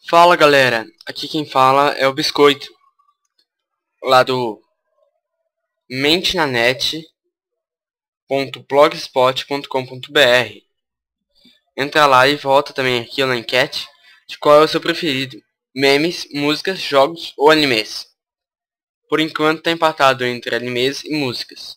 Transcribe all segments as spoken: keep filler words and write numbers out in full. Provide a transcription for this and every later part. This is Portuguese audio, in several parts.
Fala galera, aqui quem fala é o Biscoito, lá do mentenanet ponto blogspot ponto com ponto br. Entra lá e volta também aqui na enquete de qual é o seu preferido: memes, músicas, jogos ou animes. Por enquanto tá empatado entre animes e músicas.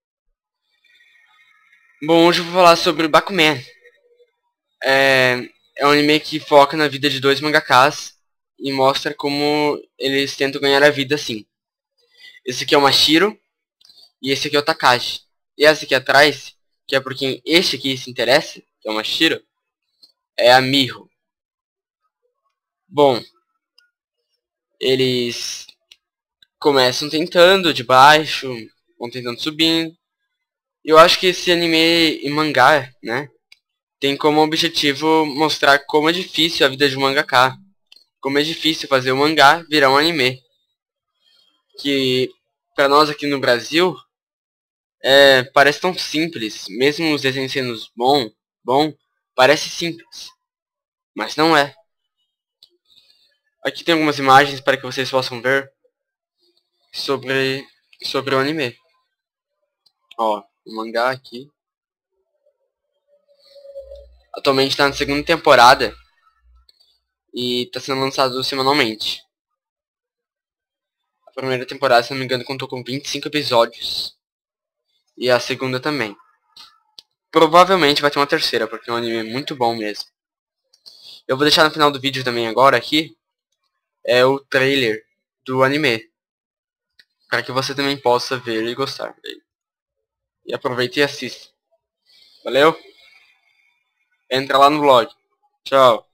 Bom, hoje eu vou falar sobre Bakuman. É, é um anime que foca na vida de dois mangakas e mostra como eles tentam ganhar a vida assim. Esse aqui é o Mashiro e esse aqui é o Takashi. E essa aqui atrás, que é por quem este aqui se interessa, que é o Mashiro, é a Miho. Bom, eles começam tentando de baixo, vão tentando subir. Eu acho que esse anime e mangá, né, tem como objetivo mostrar como é difícil a vida de um mangaka. Como é difícil fazer um mangá virar um anime. Que pra nós aqui no Brasil é, parece tão simples. Mesmo os desenhos sendo bom, bom, parece simples. Mas não é. Aqui tem algumas imagens para que vocês possam ver sobre, sobre o anime. Ó, o mangá aqui. Atualmente está na segunda temporada e está sendo lançado semanalmente. A primeira temporada, se não me engano, contou com vinte e cinco episódios. E a segunda também. Provavelmente vai ter uma terceira, porque é um anime muito bom mesmo. Eu vou deixar no final do vídeo também agora aqui é o trailer do anime, para que você também possa ver e gostar dele. E aproveite e assista. Valeu? Entra lá no blog. Tchau.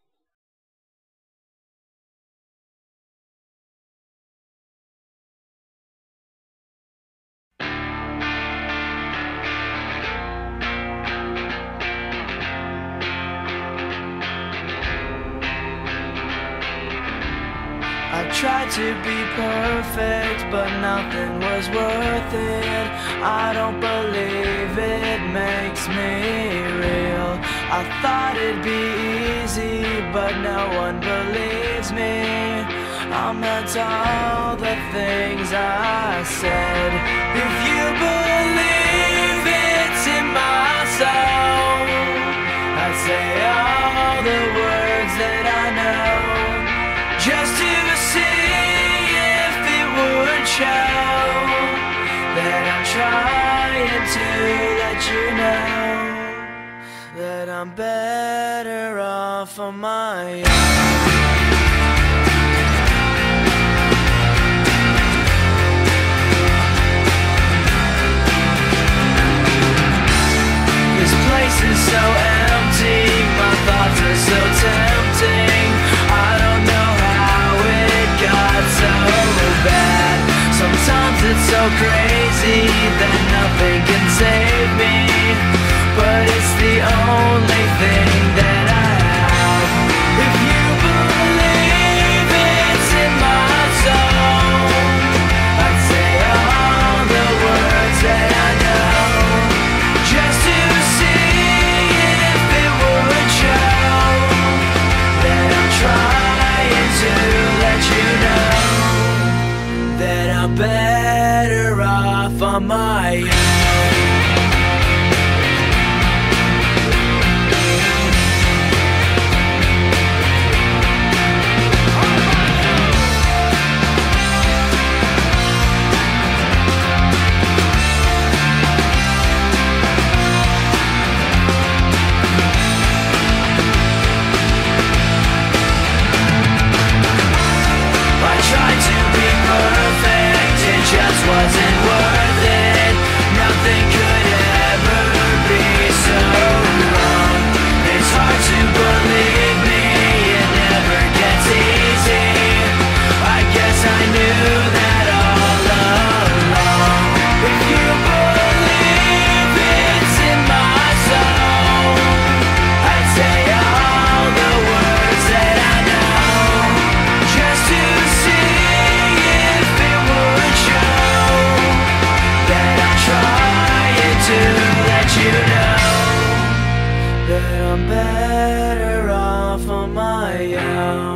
I tried to be perfect, but nothing was worth it. I don't believe it makes me real. I thought it'd be easy, but no one believes me. I meant all the things I said. If you believe it's in my soul, I'd say all the words that I know, just to see if it would show that I'm trying to let you know that I'm better off on my own. This place is so empty, my thoughts are so tempting. I don't know how it got so bad. Sometimes it's so crazy that nothing can save me, but it's the only thing that I have. If you believe it's in my soul, I'd say all the words that I know, just to see if it would show that I'm trying to let you know that I'm better off on my own. Wasn't worth it. Nothing could ever be so wrong. It's hard to believe me, it never gets easy. I guess I knew that all along. If you believe it's in my soul, I'd say all the words that I know, just to see if it would show to let you know that I'm better off on my own.